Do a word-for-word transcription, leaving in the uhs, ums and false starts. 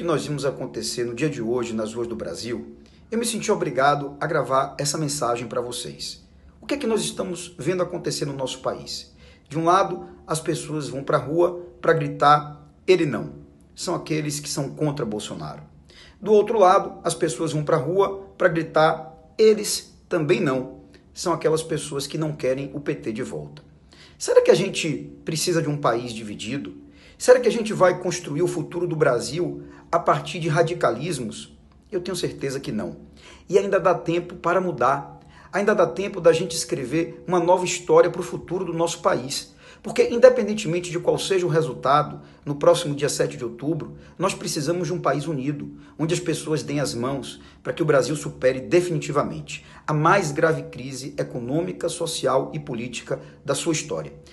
que nós vimos acontecer no dia de hoje nas ruas do Brasil, eu me senti obrigado a gravar essa mensagem para vocês. O que é que nós estamos vendo acontecer no nosso país? De um lado, as pessoas vão para a rua para gritar, ele não. São aqueles que são contra Bolsonaro. Do outro lado, as pessoas vão para a rua para gritar, eles também não. São aquelas pessoas que não querem o P T de volta. Será que a gente precisa de um país dividido? Será que a gente vai construir o futuro do Brasil a partir de radicalismos? Eu tenho certeza que não. E ainda dá tempo para mudar. Ainda dá tempo da gente escrever uma nova história para o futuro do nosso país. Porque, independentemente de qual seja o resultado, no próximo dia sete de outubro, nós precisamos de um país unido, onde as pessoas deem as mãos para que o Brasil supere definitivamente a mais grave crise econômica, social e política da sua história.